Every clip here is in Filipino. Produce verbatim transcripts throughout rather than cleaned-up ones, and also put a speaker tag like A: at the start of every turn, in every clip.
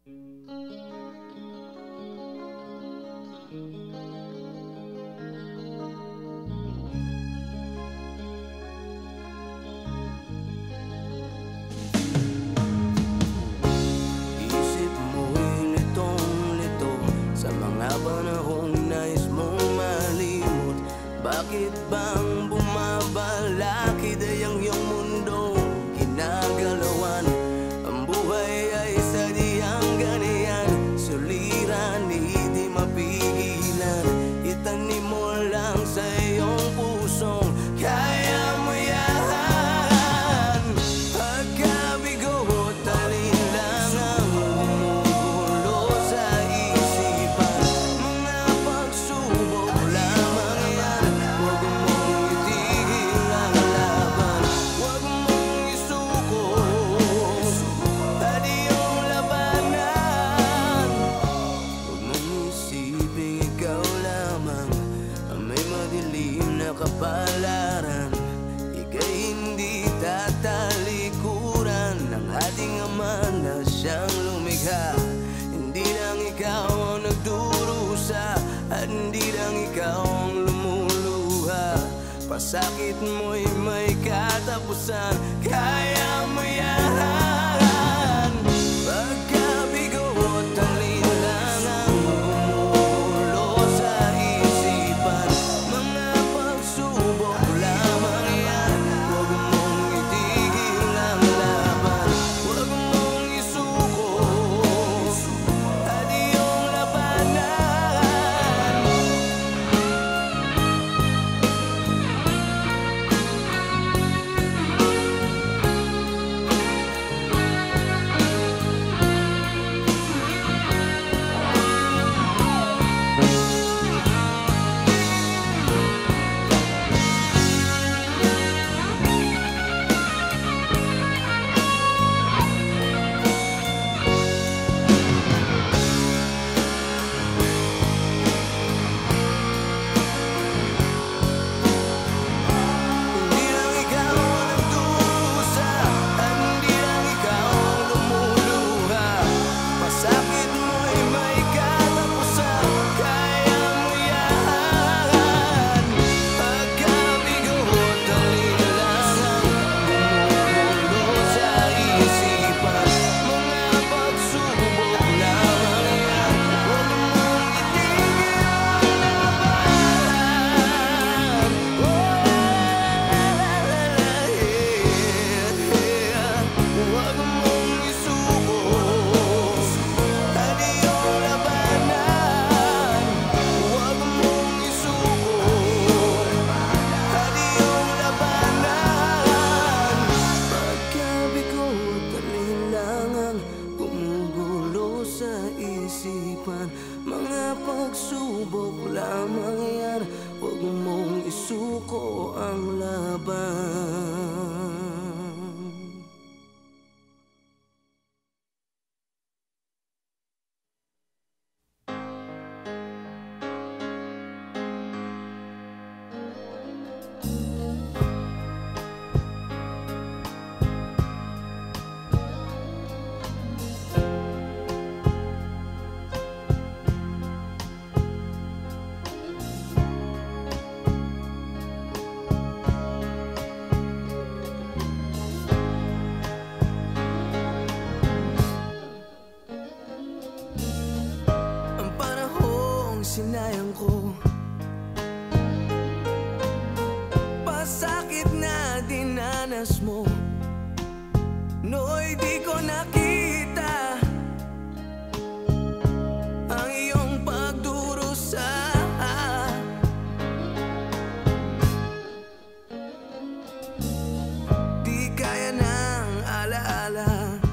A: Bakit bang bumabalakid ang iyong mundo? Ginagalawan ang buhay ay sadyang ganyan. Suliran, hindi mapigilan. Itanim mo lang sa iyong pusong kaya mo yan. Pagkabigo, talin lang ang umuulo sa isipan. Mga pagsubok lamang yan. Huwag mong itigil ang laban. Huwag mong isuko at iyong labanan. Huwag mong isipin ikaw lamang ang may madilim na kapalaran. Ika'y hindi tatalikuran ng ating Ama na siyang lumikha. Hindi lang ikaw ang nagdurusa at hindi lang ikaw ang lumuluha. Pasakit mo'y may katapusan, kaya mo yan. Pagkabigo, talin lang ang umuulo sa isipan. Mga pagsubok lamang yan. Huwag mong itigil ang laban. Huwag mong isuko at iyong labanan. Hindi lang ikaw ang nagdurusa at hindi lang ikaw ang lumuluha. Pasakit mo'y may katapusan, kaya mo yan. Pagkabigo, talin lang ang umuulo sa isipan. Mga pagsubok lamang yan. Huwag mong itigil ang laban. Huwag mong isuko at iyong labanan. Huwag mong isuko at iyong labanan. Pagkabigo, talin lang ang gumugulo sa isipan. Mga pagsubok lamang yan. Huwag mong isuko ang laban. Ang panahong sinayang ko, pasakit na dinanas mo. No'y di ko nakita ang iyong pagdurusa. Di kaya ng alaala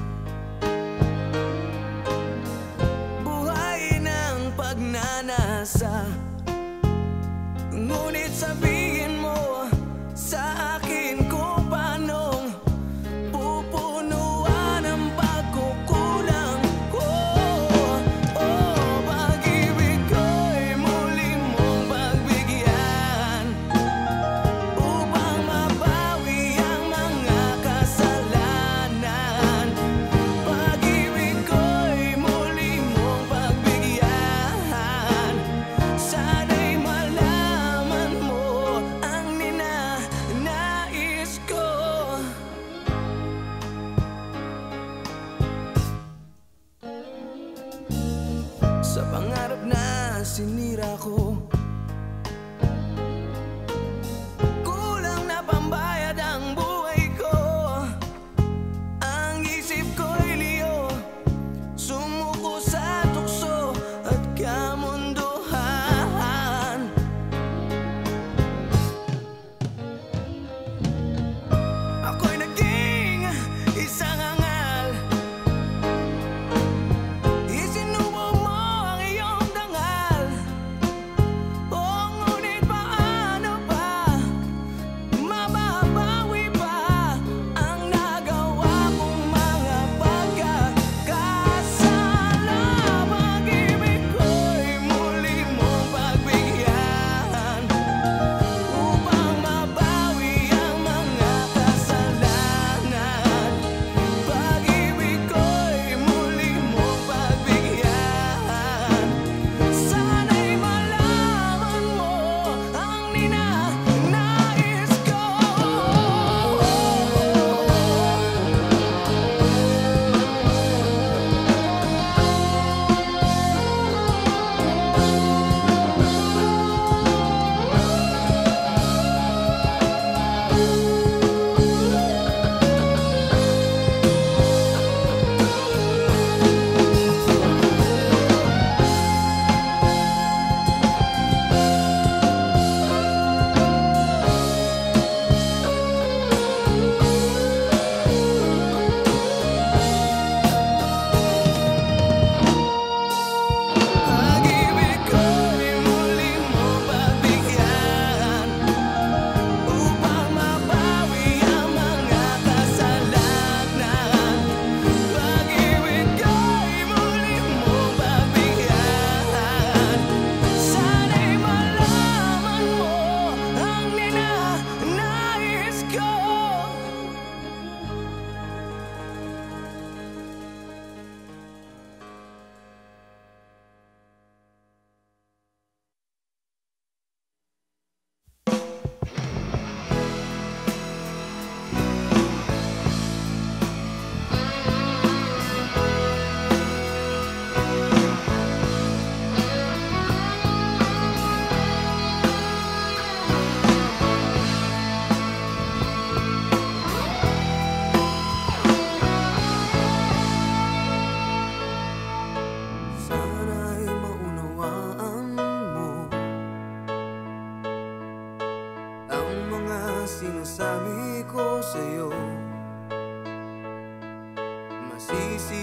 A: buhay ng pagnanasa. Ngunit sabihin mo sa akin kung paanong pupunuan ang pagkukulang ko. Oh, pag-ibig ko'y muli mong pagbigyan upang mabawi ang mga kasalanan. Pag-ibig ko'y muli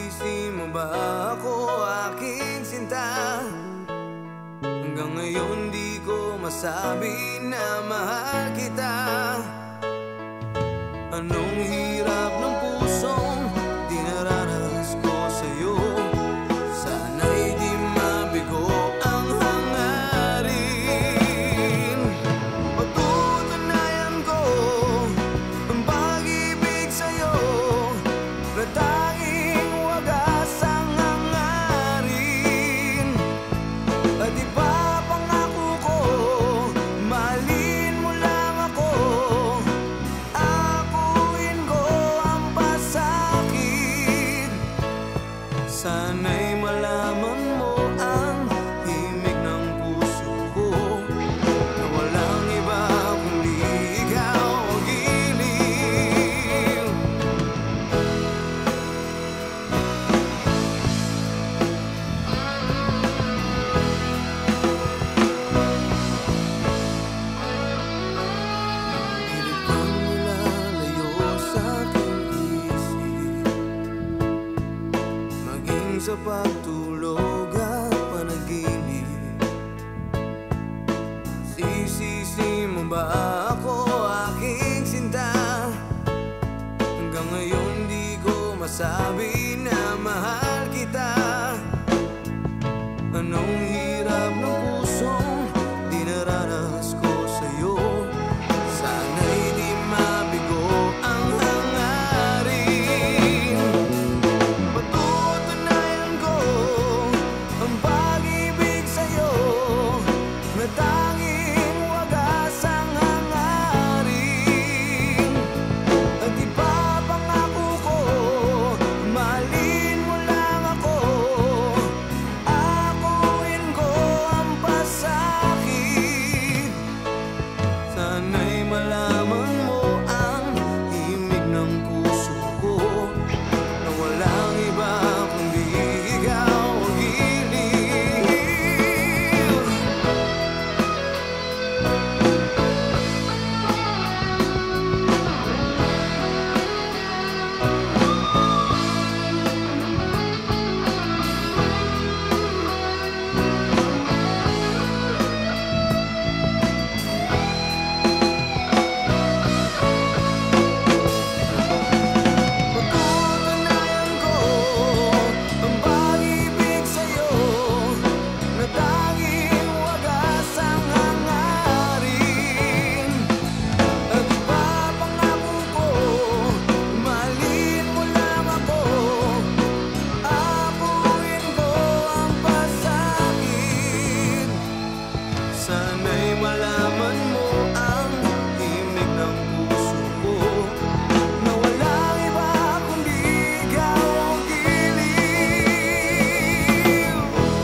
A: Nasisisi mo ba ako, aking sinta? Hanggang ngayon di ko masabi na mahal kita. Anong hirap ng pusong dinaranas ko sa'yo? Sana'y di mabigo ang hangarin. Patutunayan ko ang pag-ibig sa'yo na tanging wagas ang hangarin. At ipapangako ko, mahalin mo lang ako. Akuin ko ang pasakit. Sana'y malaman mo ang himig ng puso ko, na walang iba kundi ikaw ang giliw. Pilit kang nilalayo sa aking isip, maging sa pagtulog at panaginip. Sisisi mo ba ako, aking sinta? Hanggang ngayon di ko masabi na mahal kita. Anong hirap ng pusong dinaranas ko sa'yo? Sana'y di mabigo ang hangarin. Patutunayan ko ang pag-ibig sa'yo na tanging wagas ang hangarin. At ipapangako ko, mahalin mo lang ako. Akuin ko ang pasakit. Sana'y malaman mo ang himig ng puso ko, na walang iba kundi ikaw ang giliw. Patutunayan ko ang pag-ibig sa'yo na tanging wagas ang hangarin. At ipapangako ko, mahalin mo lang ako. Akuin ko ang pasakit. Sana'y malaman mo ang himig ng puso ko, na walang iba kundi ikaw ang giliw.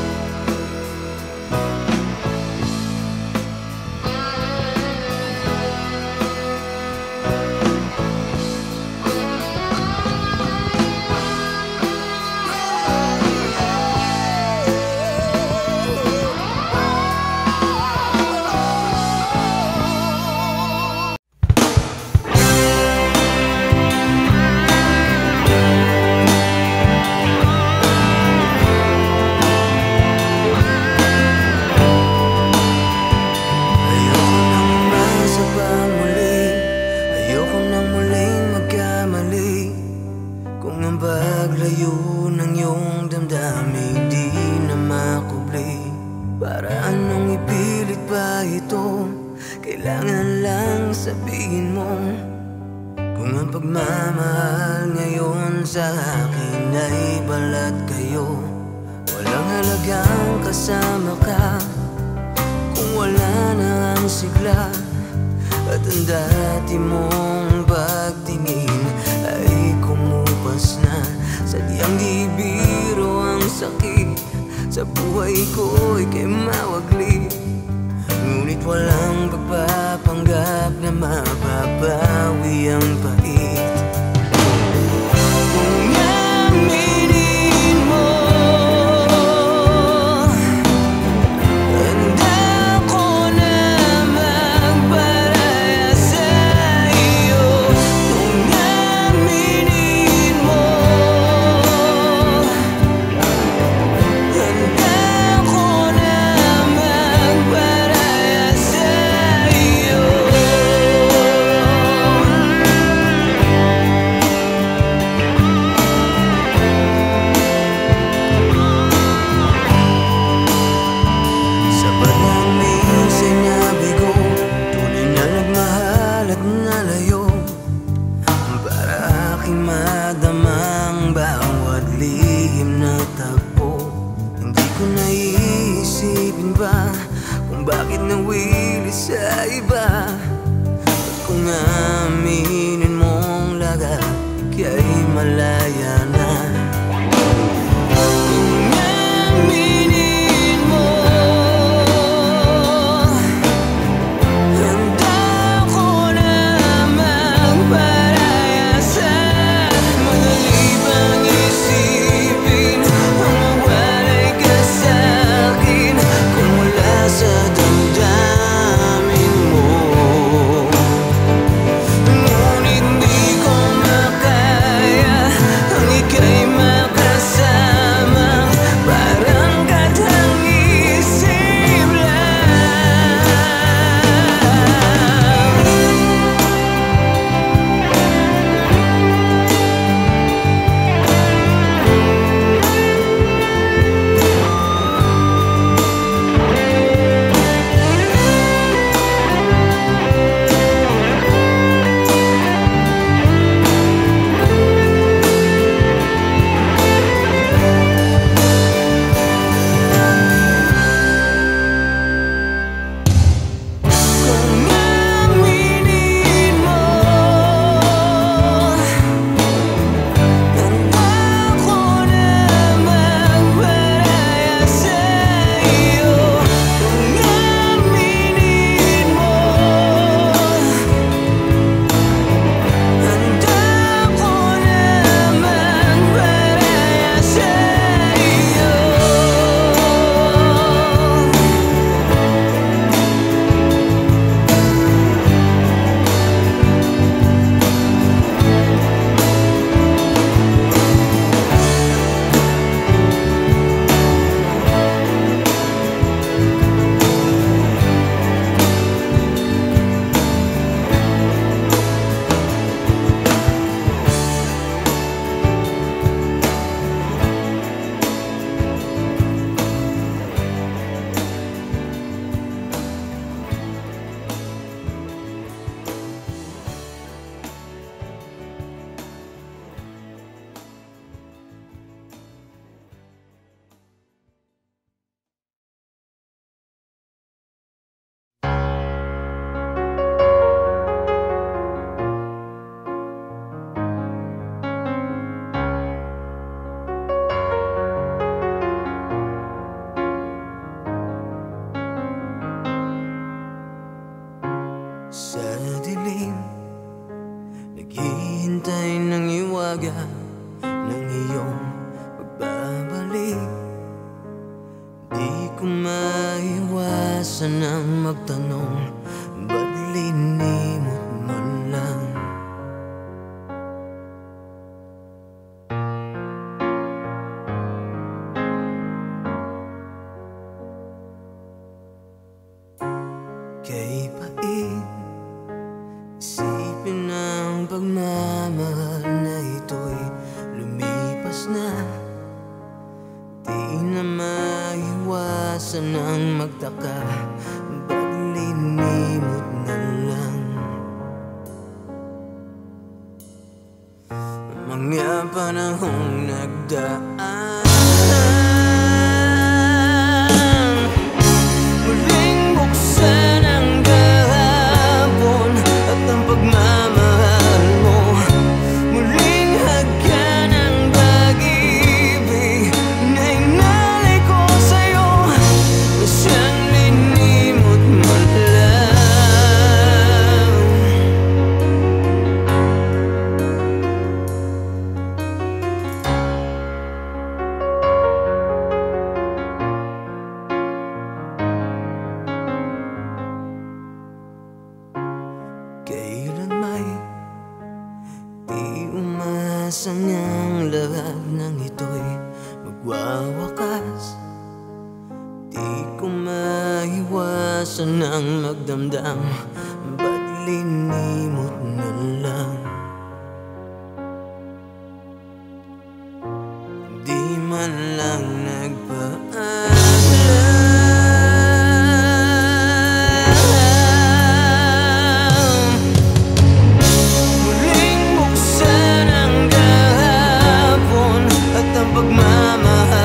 A: Ayoko nang umasa pa muli, ayoko nang muling magkamali. Kung ang paglayo ng iyong damdamin di na makubli, para anong ipilit pa ito? Kailangan lang sabihin mo, kung ang pagmamahal ngayon sa akin ay balat kayo. Walang halagang kasama ka kung wala na ang sigla. At ang dati mong pagtingin ay kumupas na. Sadyang di biro ang sakit sa buhay ko, ika'y mawagli. Ngunit walang pagpapanggap na mababawi ang pait. Kung aminin mo, handa ko na magparaya sa iyo. Kung aminin mo, matagpo. Hindi ko naiisipin ba kung bakit nawili sa iba. At kung aminin mong lahat, ika'y malaya na. Kung aminin mo, handa ko na magparaya sa madali bang isipin ang mawalay ka sa'kin kung wala sa damdamin mo. Ngunit di ko makaya ang ika'y makasama, parang katang isip lang. Kung aminin mo, handa ko na magparaya sa iyo. Kung aminin mo, handa ko na magparaya sa iyo. Sa dilim, naghihintay ng iwaga ng iyong pagbabalik. Di ko maiwasan ang magtanong, ba't linimot mo lang? Kay pait, isipin ang pagmamahal na ito'y lumipas na. Di na maiwasan ang magtaka, ba't linimot na lang? Mga panahong nagdaan, muling buksan ang kahapon at ang pagmamahal mo. Muling hagkan ang pag-ibig na inalay ko sa'yo, na siyang linimot mo lang. Kailan may di umasang ang lahat ng ito'y magwawakas. Di ko maiwasan ang magdamdam, ba't linimot na lang? Di man lang nagpaalam. Muling buksan ang kahapon at ang pagmamahal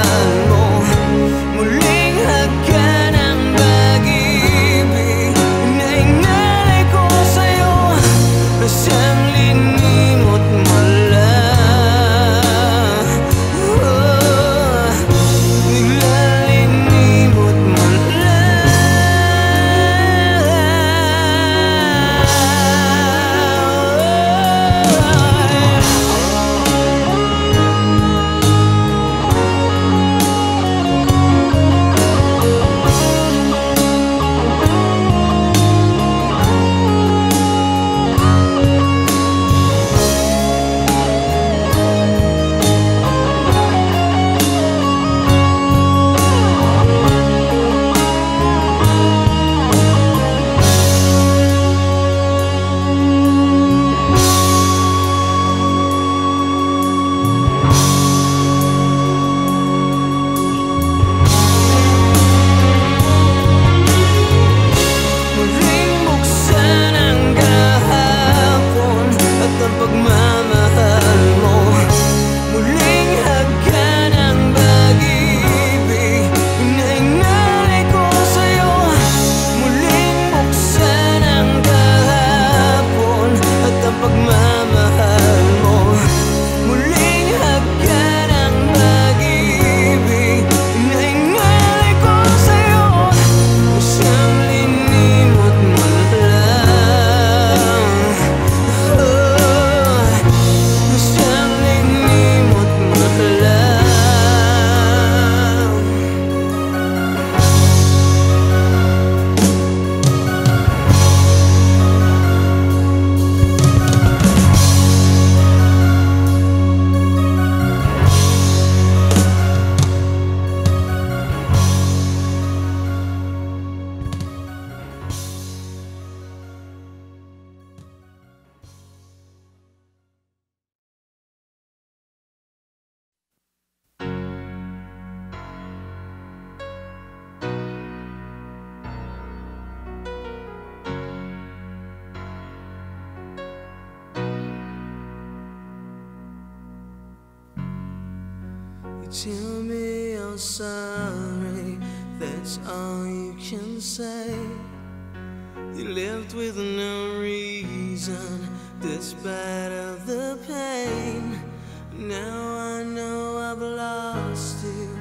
A: Tell me you're sorry, that's all you can say. You left with no reason, despite of the pain. Now I know I've lost you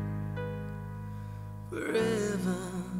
A: forever.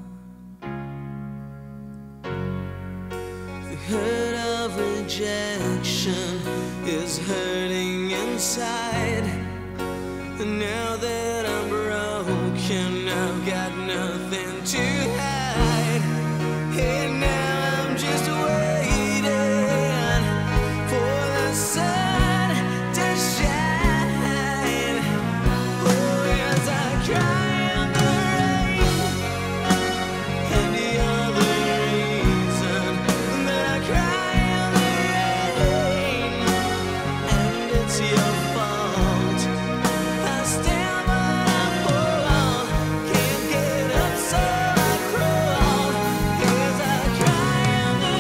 A: The hurt of rejection is hurting inside. And now that I'm broken, I've got nothing to hide. And now I'm just waiting for the sun to shine. Oh, yes, I cry in the rain. And the other reason that I cry in the rain, and it's your fault. I stand but I fall, can't get up so I crawl. Yes, I cry in the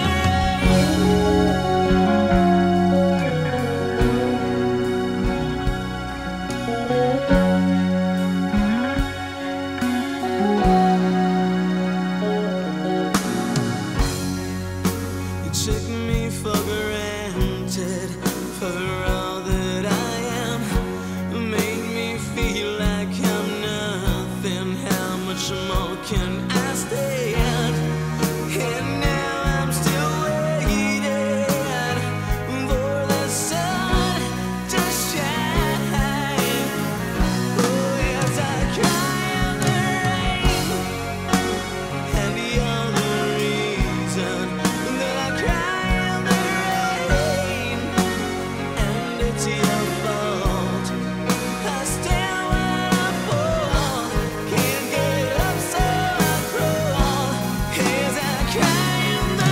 A: You took me for granted for all that I am. Made me feel like I'm nothing. How much more can I stand? And now I'm still waiting for the sun to shine. Oh, yes, I cry in the rain. And the only reason that I cry in the rain, and it's your fault. I stand when I fall, can't get up so I crawl. Yes, I cry in the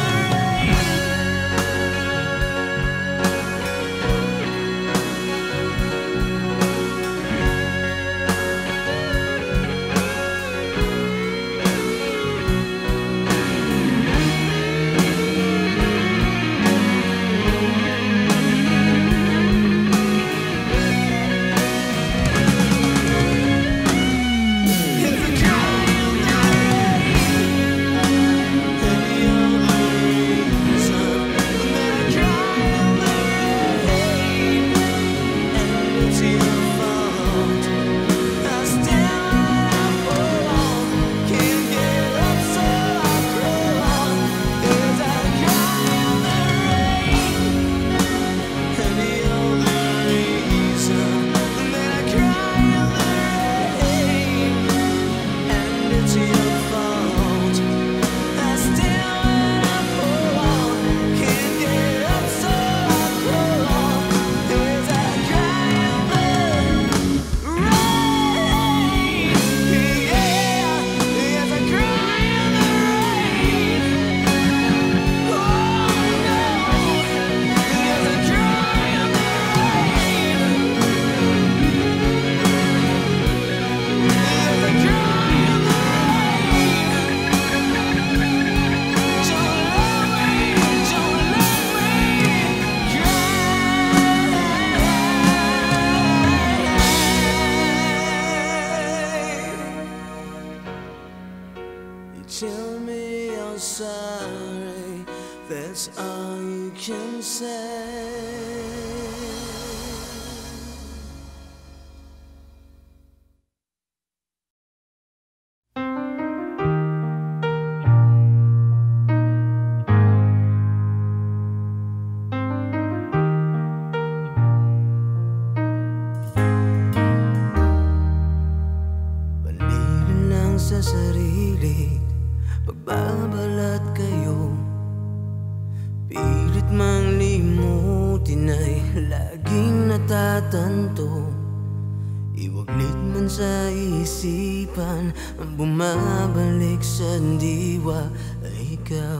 A: You tell me you're sorry, that's all you can say. Bandila lang sa sarili, pagbabalat kayo. Pilit mang limutin ay laging natatanto. Iwaglit man sa isipan, ang bumabalik sa diwa ay ikaw.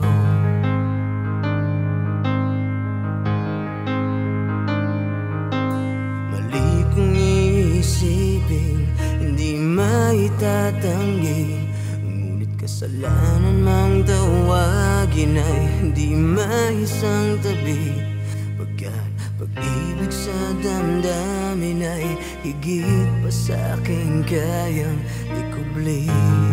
A: Mali kong iisipin, hindi maitatanggi. Ngunit kasalanan mang tawagin ay hindi maisang tabi. Pagkat Pag-ibig sa damdamin ay higit pa sa aking kayang ikubli.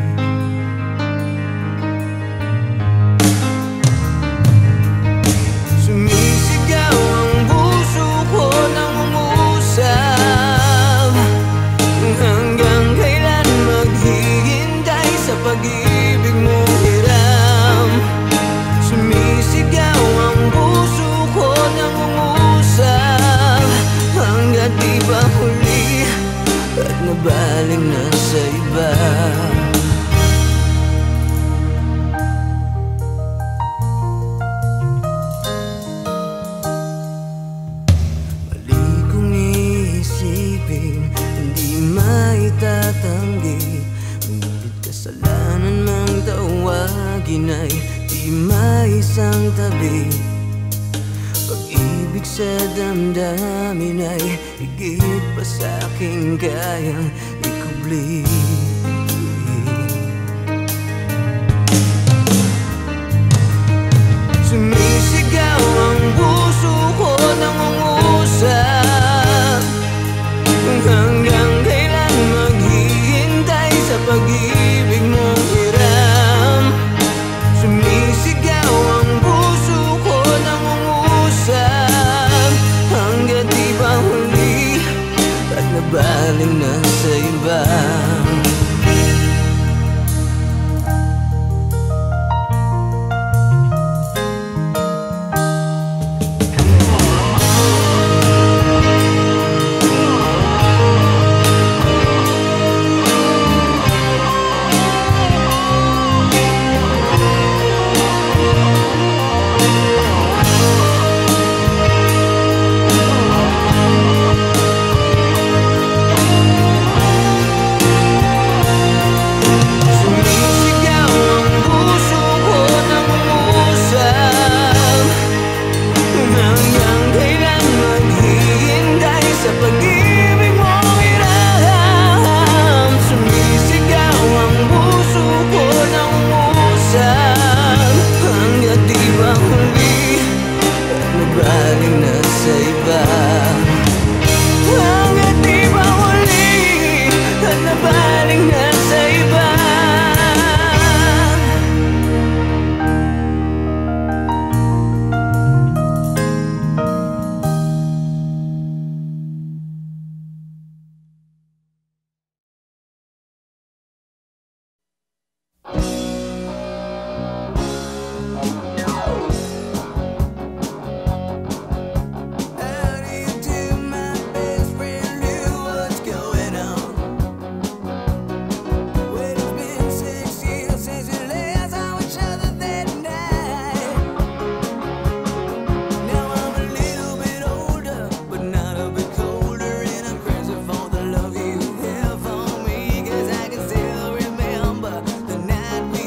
A: Sumisigaw ang puso ko nang umusap. Hanggang kailan maghihintay sa pag-ibig mong hiram? Sumisigaw ang puso ko nang umusap. Hanggat di ba huli at nabaling na sa iba. Mali kong iisipin, hindi maitatanggi. Ngunit kasalanan mang tawagin ay di maisang tabi. Pag-ibig sa damdamin ay higit pa sa aking kayang ikubli. Sumisigaw ang puso ko nang umusap. Hanggang kailan maghihintay sa pag-ibig mong hiram? Sumisigaw ang puso ko nang umusap. Hanggat di ba huli at nabaling na sa iba. Night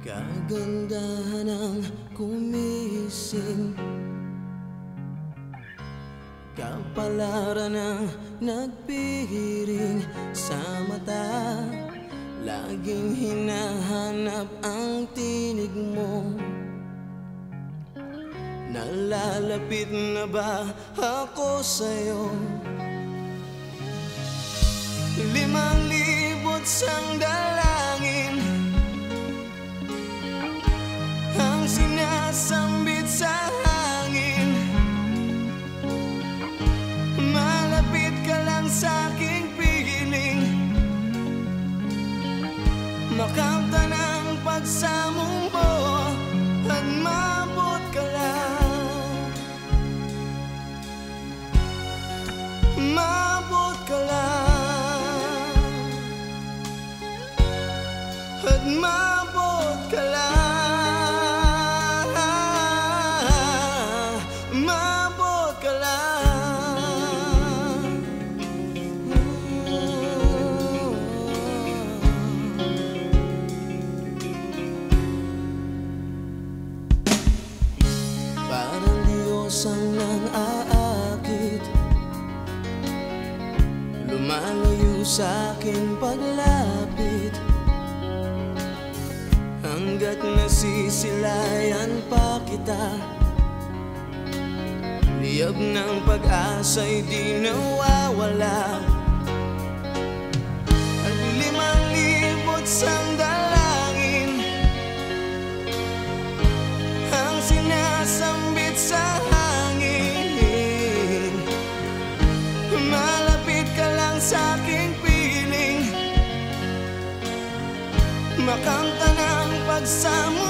A: Kagandahan ng kumising, kapalaran ng nagpiring sa mata. Laging hinahanap ang tinig mo. Nalalapit na ba ako sa'yo? Limang libot sang dalangin ang sinasambit sa hangin. Malapit ka lang sa'king piling, makamta ng pagsamong mo at maabot ka lang. Maabot ka lang at maabot ka lang. Maabot ka lang. Parang Diyos ang nang-aakit, lumalayo sa'kin paglapit. Hanggat nasisilayan pa kita, liyab ng pag-asa'y di nawawala. At limang libot sang dalangin ang sinasambit sa hangin. Malapit ka lang sa'king piling, makamta ng pagsamo